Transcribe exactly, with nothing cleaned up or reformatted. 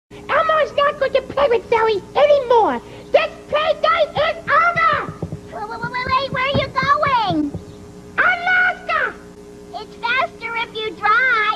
Elmo's not going to play with fairies anymore. This play date is over. Wait, wait, wait, wait, where are you going? Alaska! It's faster if you drive.